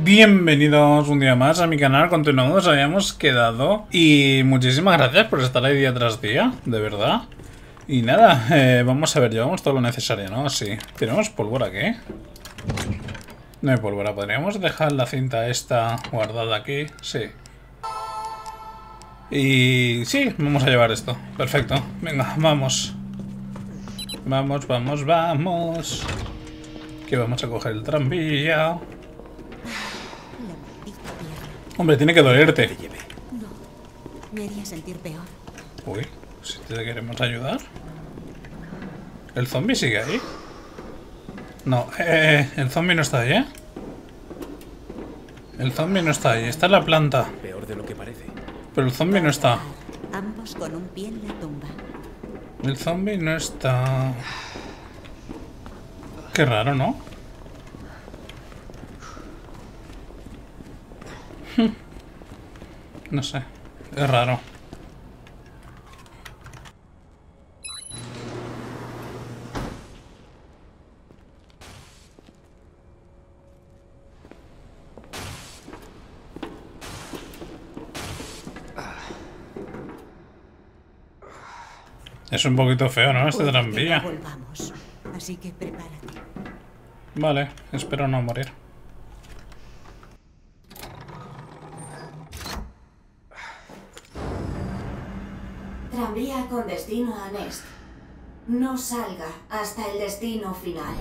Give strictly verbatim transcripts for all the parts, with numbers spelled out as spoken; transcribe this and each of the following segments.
Bienvenidos un día más a mi canal, continuamos, habíamos quedado y muchísimas gracias por estar ahí día tras día, de verdad. Y nada, eh, vamos a ver, llevamos todo lo necesario, ¿no? Sí. ¿Tenemos pólvora aquí? No hay pólvora, ¿podríamos dejar la cinta esta guardada aquí? Sí. Y sí, vamos a llevar esto, perfecto. Venga, vamos. Vamos, vamos, vamos. Que vamos a coger el tranvía. Hombre, tiene que dolerte. No, me haría sentir peor. Uy, si te queremos ayudar. ¿El zombie sigue ahí? No, eh, el zombie no está ahí, ¿eh? El zombie no está ahí, está en la planta. Peor de lo que parece. Pero el zombie no está. Ambos con un pie en la tumba. El zombie no está. Qué raro, ¿no? No sé, es raro. Es un poquito feo, ¿no? Este Puede que tranvía. no volvamos, así que prepárate. Vale, espero no morir. Tranvía con destino a Nest. No salga hasta el destino final.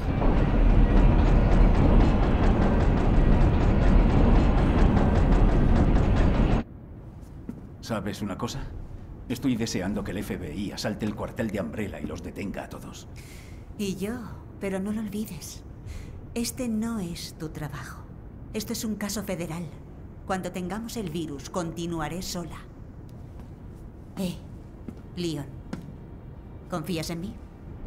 ¿Sabes una cosa? Estoy deseando que el F B I asalte el cuartel de Umbrella y los detenga a todos. Y yo, pero no lo olvides. Este no es tu trabajo. Esto es un caso federal. Cuando tengamos el virus, continuaré sola. Eh, Leon, ¿confías en mí?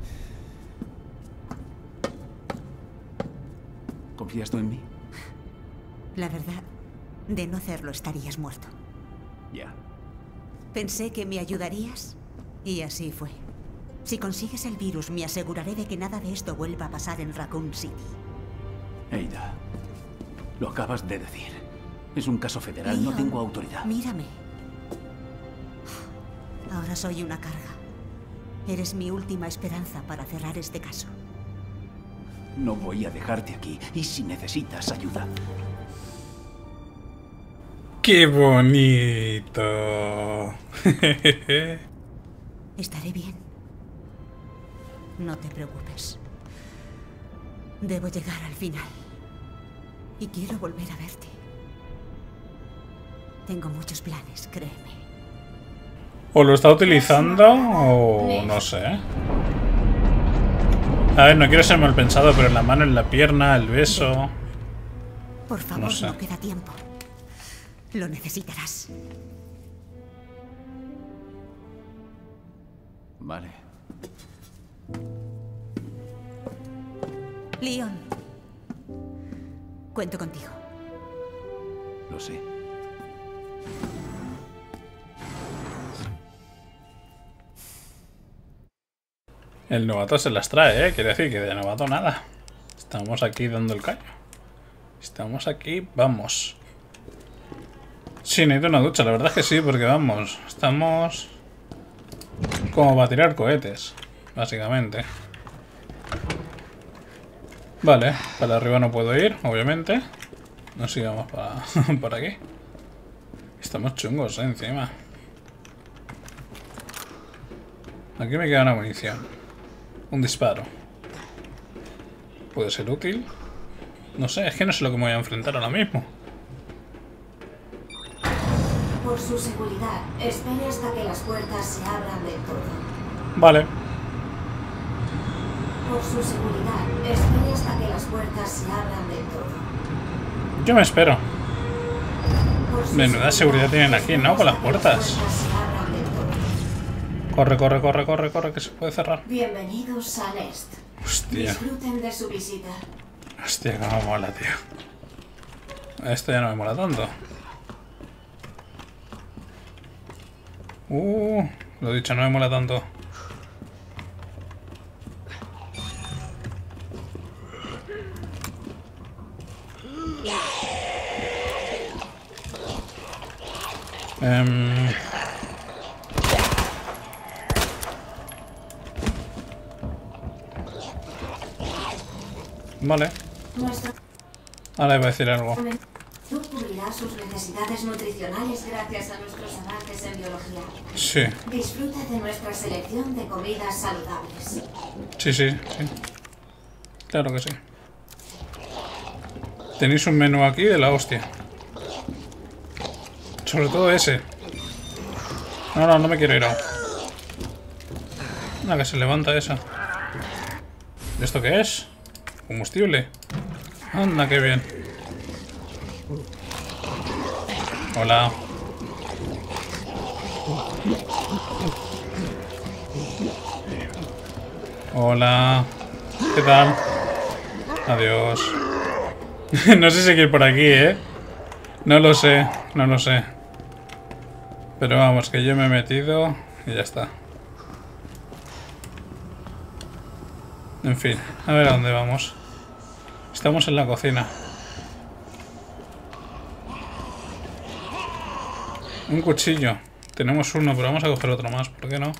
¿Confías tú en mí? La verdad, de no hacerlo estarías muerto. Ya. Pensé que me ayudarías y así fue. Si consigues el virus, me aseguraré de que nada de esto vuelva a pasar en Raccoon City. Ada, lo acabas de decir. Es un caso federal, no Leon, tengo autoridad. Mírame. Ahora soy una carga. Eres mi última esperanza para cerrar este caso. No voy a dejarte aquí. Y si necesitas ayuda... ¡Qué bonito! Estaré bien. No te preocupes. Debo llegar al final. Y quiero volver a verte. Tengo muchos planes, créeme. O lo está utilizando o no sé. A ver, no quiero ser mal pensado, pero en la mano, en la pierna, el beso... Por favor, No sé. no queda tiempo. Lo necesitarás. Vale. Leon. Cuento contigo. Lo sé. El novato se las trae, ¿eh? Quiere decir que de novato nada. Estamos aquí dando el callo. Estamos aquí, vamos. Sí, necesito una ducha, la verdad es que sí, porque vamos, estamos como para tirar cohetes, básicamente. Vale, para arriba no puedo ir, obviamente. No sigamos para por aquí. Estamos chungos, eh, encima. Aquí me queda una munición. Un disparo. ¿Puede ser útil? No sé, es que no sé lo que me voy a enfrentar ahora mismo. Por su seguridad, espere hasta que las puertas se abran del todo. Vale. Por su seguridad, espere hasta que las puertas se abran del todo. Yo me espero. Por su Menuda seguridad tienen aquí, ¿no? Con las espere puertas. hasta que las puertas se abran del todo. Corre, corre, corre, corre, corre, que se puede cerrar. Bienvenidos a Nest. Hostia. Disfruten de su visita. Hostia, cómo mola, tío. Esto ya no me mola tanto. Uh, lo dicho, no me mola tanto. Um... Vale. Nuestro Ahora iba a decir algo. tú cubrirá sus necesidades nutricionales gracias a nuestros avances en biología. Sí. Disfruta de nuestra selección de comidas saludables. Sí, sí, sí. Claro que sí. Tenéis un menú aquí de la hostia. Sobre todo ese. No, no, no me quiero ir a... Una que se levanta esa. ¿Esto qué es? Combustible. Anda, qué bien. Hola. Hola. ¿Qué tal? Adiós. No sé si hay que ir por aquí, ¿eh? No lo sé, no lo sé. Pero vamos, que yo me he metido y ya está. En fin, a ver a dónde vamos. Estamos en la cocina. Un cuchillo. Tenemos uno, pero vamos a coger otro más. ¿Por qué no?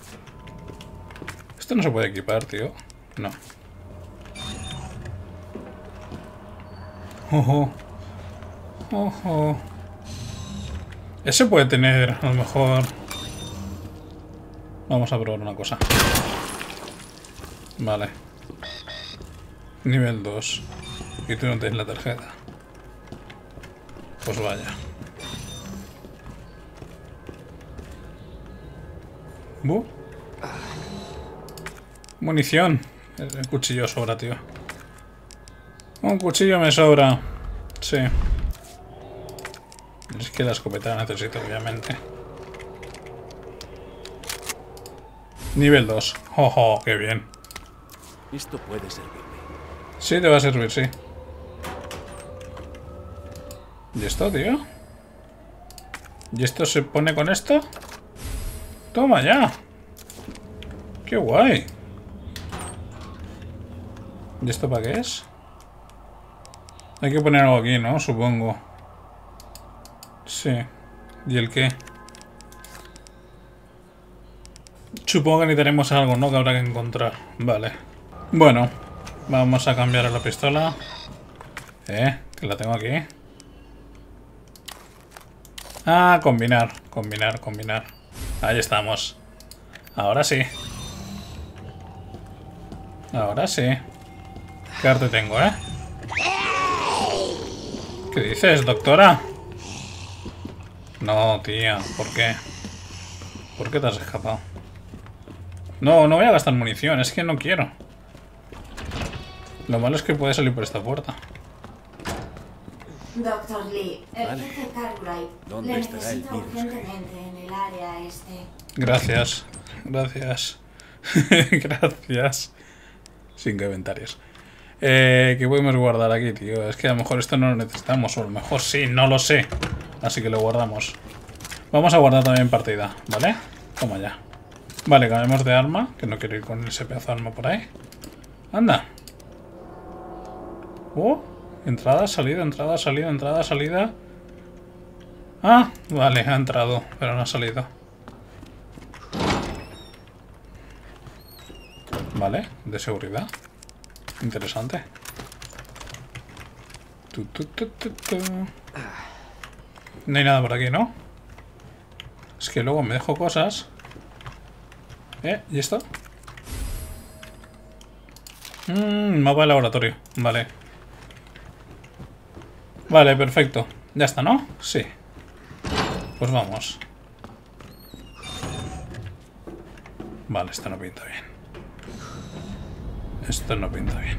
Esto no se puede equipar, tío. No. Ojo. Ojo. Ese puede tener, a lo mejor... Vamos a probar una cosa. Vale. Nivel dos. Y tú no tienes la tarjeta. Pues vaya. ¿Bu? Munición. El cuchillo sobra, tío. Un cuchillo me sobra. Sí. Es que la escopeta la necesito, obviamente. Nivel dos. ¡Oh, qué bien! Esto puede servirme. Sí, te va a servir, sí. ¿Y esto, tío? ¿Y esto se pone con esto? ¡Toma ya! ¡Qué guay! ¿Y esto para qué es? Hay que poner algo aquí, ¿no? Supongo. Sí. ¿Y el qué? Supongo que necesitaremos algo, ¿no? Que habrá que encontrar. Vale. Bueno. Vamos a cambiar a la pistola. Eh, que la tengo aquí. Ah, combinar. Combinar, combinar. Ahí estamos. Ahora sí. Ahora sí. ¿Qué arte tengo, eh? ¿Qué dices, doctora? No, tía. ¿Por qué? ¿Por qué te has escapado? No, no voy a gastar munición. Es que no quiero. Lo malo es que puede salir por esta puerta. Doctor Lee, el Vale. jefe Cartwright ¿Dónde le estará el necesita virus? urgentemente en el área este. Gracias. Gracias. Gracias. Sin comentarios. Eh, ¿Qué podemos guardar aquí, tío? Es que a lo mejor esto no lo necesitamos. O a lo mejor sí, no lo sé. Así que lo guardamos. Vamos a guardar también partida, ¿vale? Toma ya. Vale, cambiamos de arma. Que no quiero ir con ese pedazo de arma por ahí. Anda. Oh, entrada, salida, entrada, salida, entrada, salida. Ah, vale, ha entrado, pero no ha salido. Vale, de seguridad. Interesante. Tu, tu, tu, tu, tu. No hay nada por aquí, ¿no? Es que luego me dejo cosas. ¿Eh? ¿Y esto? Mmm, mapa de laboratorio. Vale. Vale, perfecto. Ya está, ¿no? Sí. Pues vamos. Vale, esto no pinta bien. Esto no pinta bien.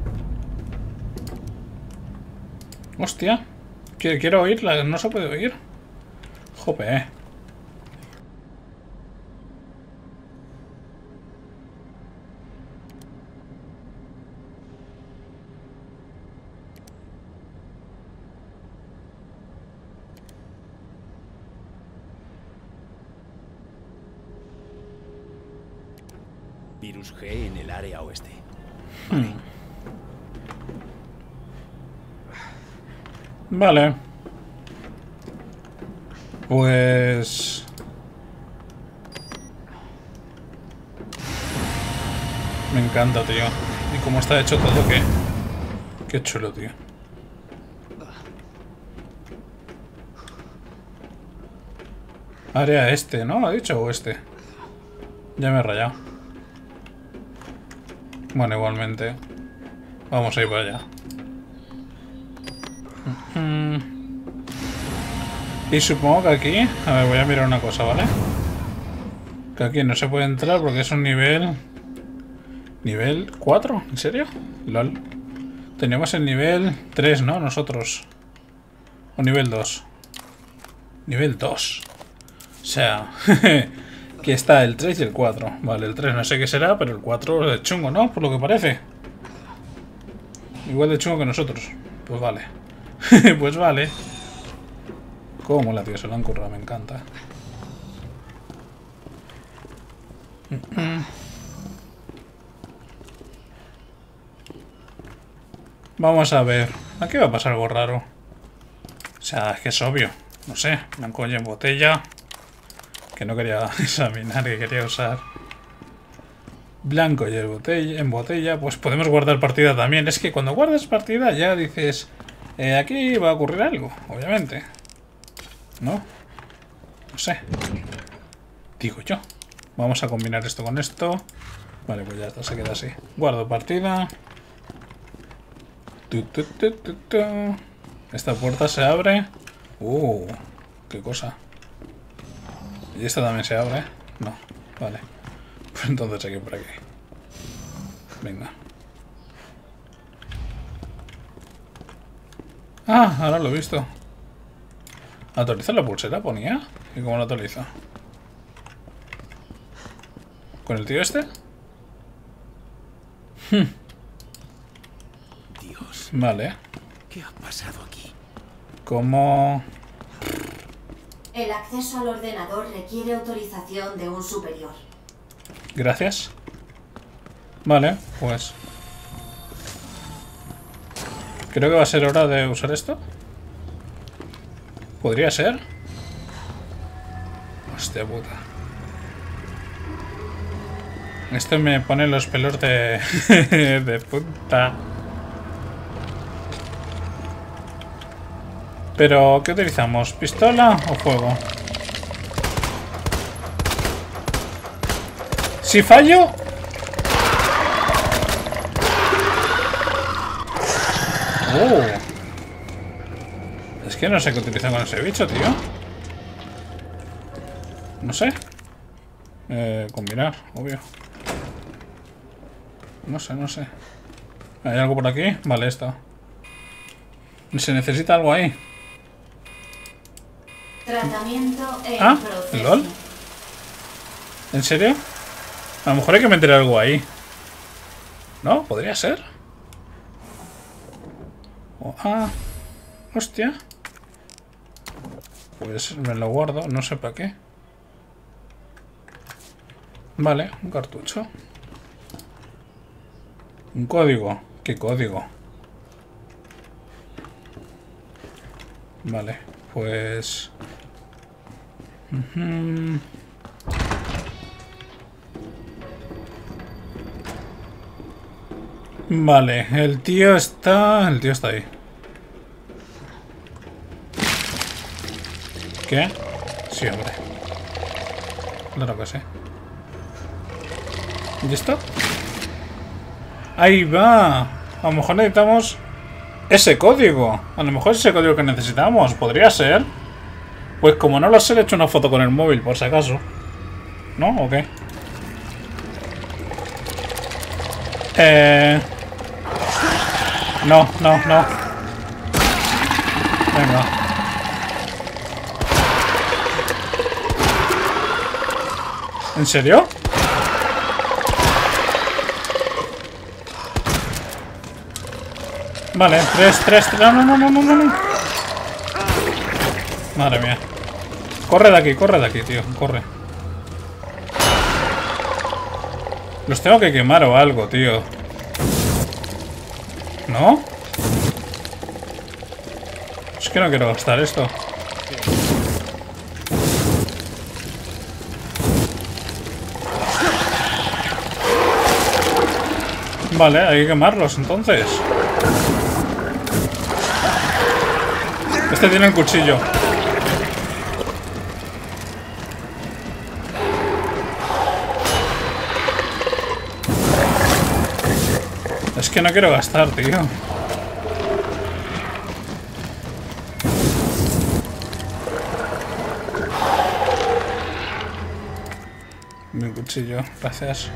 Hostia. Que quiero oírla. No se puede oír. Jope. Virus G en el área oeste. Vale. Pues... me encanta, tío. Y cómo está hecho todo, qué... Qué chulo, tío. Área este, ¿no? ¿Ha dicho o este? Ya me he rayado. Bueno, igualmente. Vamos a ir para allá. Y supongo que aquí... A ver, voy a mirar una cosa, ¿vale? Que aquí no se puede entrar porque es un nivel... ¿Nivel cuatro? ¿En serio? LOL. Teníamos el nivel tres, ¿no? Nosotros. O nivel dos. Nivel dos. O sea... que está el tres y el cuatro. Vale, el tres no sé qué será, pero el cuatro es chungo, ¿no? Por lo que parece. Igual de chungo que nosotros. Pues vale. Pues vale. Cómo mola, tío, se lo han currado, me encanta. Vamos a ver. Aquí va a pasar algo raro. O sea, es que es obvio. No sé, blanco y en botella. Que no quería examinar, que quería usar. Blanco y en botella, en botella. Pues podemos guardar partida también. Es que cuando guardas partida ya dices... Eh, aquí va a ocurrir algo, obviamente. ¿No? No sé. Digo yo. Vamos a combinar esto con esto. Vale, pues ya está, se queda así. Guardo partida. Tu, tu, tu, tu, tu. Esta puerta se abre. Uh, qué cosa. Y esta también se abre. No, vale. Pues entonces aquí por aquí. Venga. Ah, ahora lo he visto. ¿Actualiza la pulsera? Ponía. ¿Y cómo la actualiza? ¿Con el tío este? Hmm. Dios. Vale. ¿Qué ha pasado aquí? ¿Cómo...? El acceso al ordenador requiere autorización de un superior. Gracias. Vale, pues... creo que va a ser hora de usar esto. ¿Podría ser? Hostia puta. Esto me pone los pelos de... de punta. Pero, ¿qué utilizamos? ¿Pistola o fuego? Si fallo... Uh. Es que no sé qué utilizar con ese bicho, tío. No sé. Eh, combinar, obvio. No sé, no sé. ¿Hay algo por aquí? Vale, esto. ¿Se necesita algo ahí? Tratamiento en Ah, proceso. ¿lol? ¿En serio? A lo mejor hay que meter algo ahí. ¿No? ¿Podría ser? Oh, ah. Hostia. Pues me lo guardo, no sé para qué. Vale, un cartucho. Un código. ¿Qué código? Vale, pues... Uh-huh. Vale, el tío está... El tío está ahí. ¿Qué? Sí, hombre. Claro que sí. ¿Y esto? Ahí va. A lo mejor necesitamos ese código. A lo mejor es ese código que necesitamos. Podría ser. Pues como no lo sé, le he hecho una foto con el móvil, por si acaso. ¿No? ¿O qué? Eh... No, no, no. Venga. ¿En serio? Vale, tres, tres, tres. No, no, no, no, no, no. Madre mía. Corre de aquí, corre de aquí, tío. Corre. Los tengo que quemar o algo, tío. ¿No? Es que no quiero gastar esto. Vale, hay que quemarlos entonces. Este tiene el cuchillo. Es que no quiero gastar, tío. Mi cuchillo, gracias.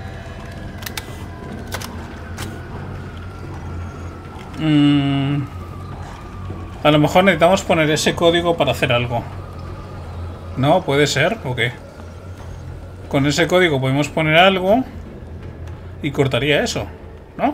Mm. A lo mejor necesitamos poner ese código para hacer algo. ¿No? ¿Puede ser? ¿O qué? Con ese código podemos poner algo y cortaría eso, ¿no?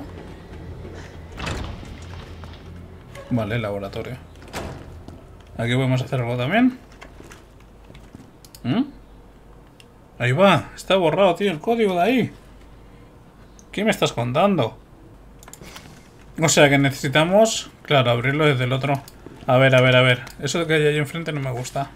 Vale, laboratorio. Aquí podemos hacer algo también. ¿Mm? Ahí va, está borrado, tío, el código de ahí. ¿Qué me estás contando? O sea que necesitamos, claro, abrirlo desde el otro. A ver, a ver, a ver. Eso que hay ahí enfrente no me gusta.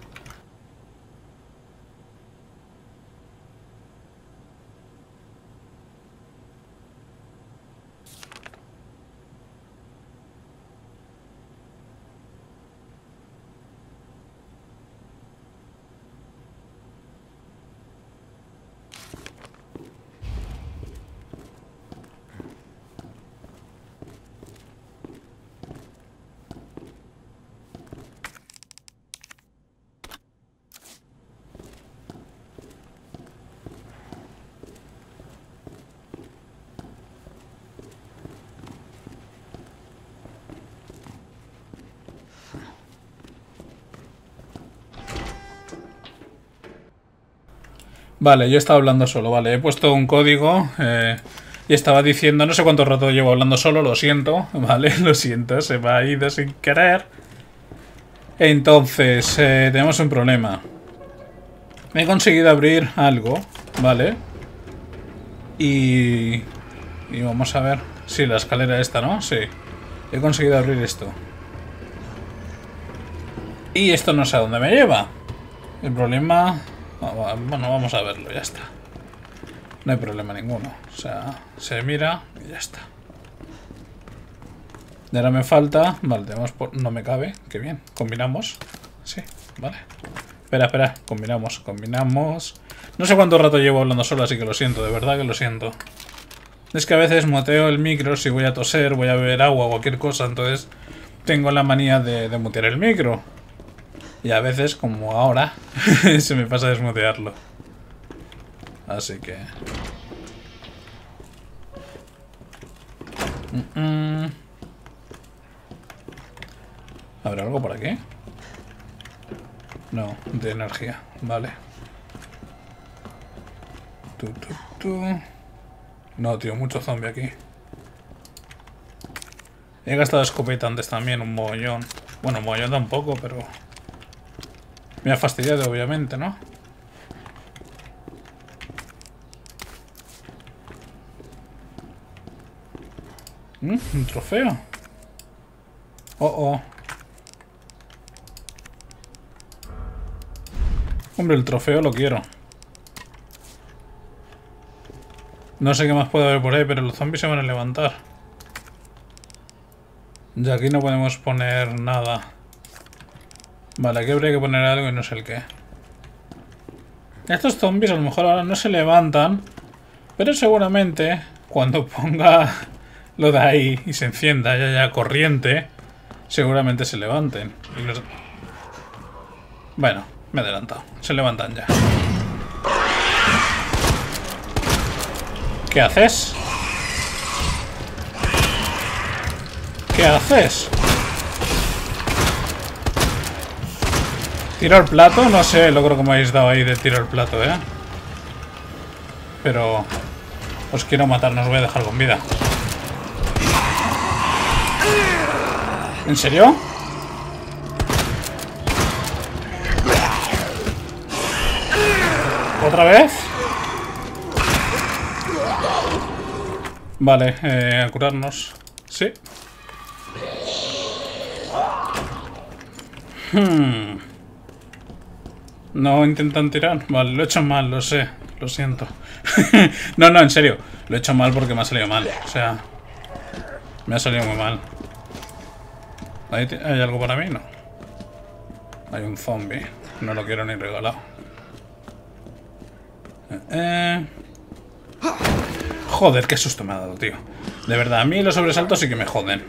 Vale, yo estaba hablando solo, vale, he puesto un código eh, y estaba diciendo, no sé cuánto rato llevo hablando solo, lo siento, vale, lo siento, se me ha ido sin querer. Entonces, eh, tenemos un problema. He conseguido abrir algo, vale, y, y vamos a ver, sí, la escalera esta, ¿no? Sí, he conseguido abrir esto. Y esto no sé a dónde me lleva. El problema... Bueno, vamos a verlo, ya está. No hay problema ninguno. O sea, se mira y ya está. Y ahora me falta... Vale, tenemos por... no me cabe. Qué bien. Combinamos. Sí, vale. Espera, espera. Combinamos, combinamos. No sé cuánto rato llevo hablando solo, así que lo siento. De verdad que lo siento. Es que a veces muteo el micro si voy a toser, voy a beber agua o cualquier cosa. Entonces tengo la manía de, de mutear el micro. Y a veces, como ahora, se me pasa a desmutearlo. Así que... Mm -mm. ¿Habrá algo por aquí? No, de energía. Vale. Tu, tu, tu. No, tío, mucho zombie aquí. He gastado escopeta antes también, un mogollón. Bueno, mogollón tampoco, pero... Me ha fastidiado, obviamente, ¿no? ¿Mm? ¿Un trofeo? Oh, oh. Hombre, el trofeo lo quiero. No sé qué más puede haber por ahí, pero los zombies se van a levantar. Y aquí no podemos poner nada. Vale, aquí habría que poner algo y no sé el qué. Estos zombies a lo mejor ahora no se levantan, pero seguramente cuando ponga lo de ahí y se encienda ya ya corriente, seguramente se levanten. Y los... Bueno, me he adelantado. Se levantan ya. ¿Qué haces? ¿Qué haces? ¿Tiro al plato? No sé, logro como habéis dado ahí de tiro al plato, ¿eh? Pero... os quiero matar, no os voy a dejar con vida. ¿En serio? ¿Otra vez? Vale, eh, a curarnos. Sí. Hmm... No intentan tirar. Vale, lo he hecho mal, lo sé. Lo siento. No, no, en serio. Lo he hecho mal porque me ha salido mal. O sea, me ha salido muy mal. ¿Hay, ¿hay algo para mí? No. Hay un zombie. No lo quiero ni regalado. Eh... Joder, qué susto me ha dado, tío. De verdad, a mí los sobresaltos sí que me joden.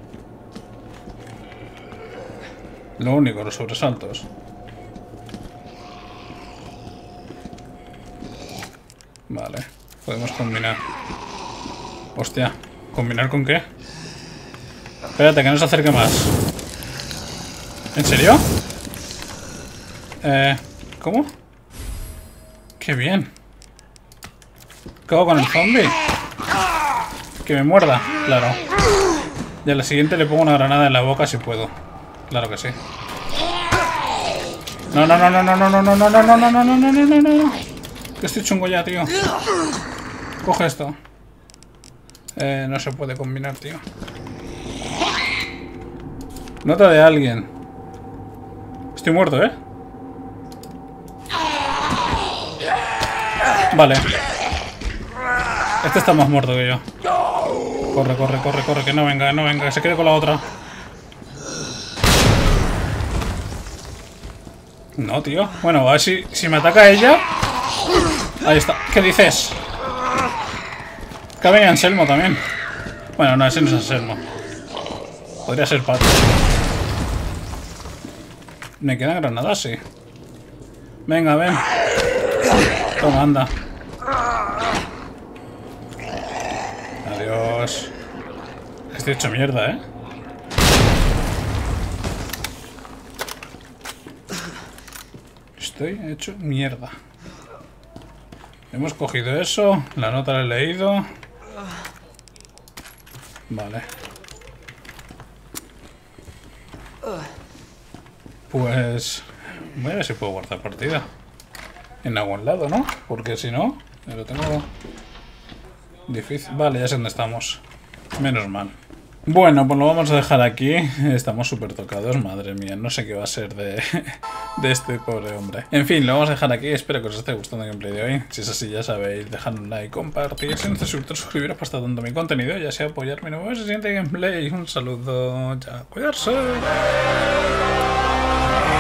Lo único, los sobresaltos. Vale, podemos combinar. Hostia, ¿combinar con qué? Espérate, que no se acerque más. ¿En serio? Eh, ¿cómo? ¡Qué bien! ¿Qué hago con el zombie? Que me muerda, claro. Y a la siguiente le pongo una granada en la boca si puedo. Claro que sí. No, no, no, no, no, no, no, no, no, no, no, no, no, no, no, no, no, no. Que estoy chungo ya, tío. Coge esto. Eh, no se puede combinar, tío. Nota de alguien. Estoy muerto, ¿eh? Vale. Este está más muerto que yo. Corre, corre, corre, corre. Que no venga, no venga. Que se quede con la otra. No, tío. Bueno, a ver si, si me ataca ella. Ahí está. ¿Qué dices? Que venía Anselmo también. Bueno, no, ese no es Anselmo. Podría ser Pato. Me quedan granadas, sí. Venga, ven. Toma, anda. Adiós. Estoy hecho mierda, ¿eh? Estoy hecho mierda. Hemos cogido eso. La nota la he leído. Vale. Pues... voy a ver si puedo guardar partida. En algún lado, ¿no? Porque si no, me lo tengo difícil. Vale, ya sé dónde estamos. Menos mal. Bueno, pues lo vamos a dejar aquí. Estamos súper tocados, madre mía. No sé qué va a ser de, de este pobre hombre. En fin, lo vamos a dejar aquí. Espero que os esté gustando el gameplay de hoy. Si es así, ya sabéis, dejad un like, compartir. Si no estáis suscritos, suscribiros para estar dando mi contenido. Ya sea apoyarme en el siguiente gameplay. Un saludo. Ya, cuidarse.